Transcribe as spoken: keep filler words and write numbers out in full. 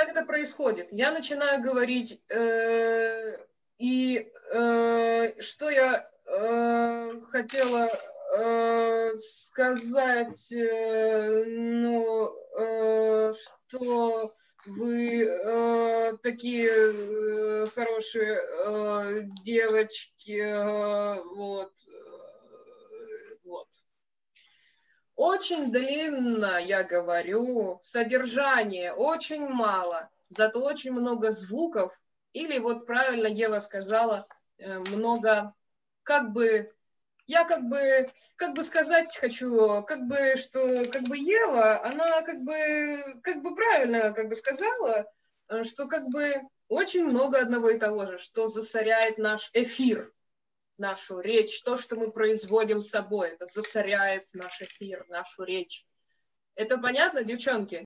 как это происходит? Я начинаю говорить, э, и э, что я э, хотела э, сказать, э, ну, э, что вы э, такие э, хорошие э, девочки, э, вот, э, вот. Очень длинно я говорю, содержание очень мало, зато очень много звуков, или вот правильно Ева сказала, много, как бы, я как бы, как бы сказать хочу, как бы, что, как бы Ева, она как бы, как бы правильно, как бы сказала, что как бы очень много одного и того же, что засоряет наш эфир, нашу речь, то, что мы производим с собой, это засоряет наш эфир, нашу речь. Это понятно, девчонки?